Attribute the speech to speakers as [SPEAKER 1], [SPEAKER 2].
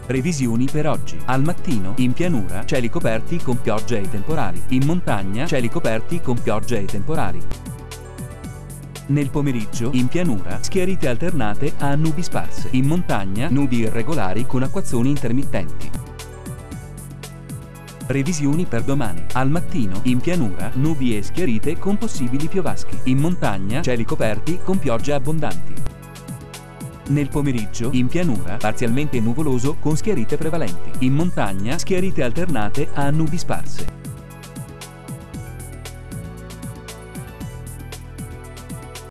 [SPEAKER 1] Previsioni per oggi. Al mattino, in pianura, cieli coperti con piogge e temporali. In montagna, cieli coperti con piogge e temporali. Nel pomeriggio, in pianura, schiarite alternate a nubi sparse. In montagna, nubi irregolari con acquazzoni intermittenti. Previsioni per domani. Al mattino, in pianura, nubi e schiarite con possibili piovaschi. In montagna, cieli coperti con piogge abbondanti. Nel pomeriggio, in pianura, parzialmente nuvoloso con schiarite prevalenti. In montagna, schiarite alternate a nubi sparse.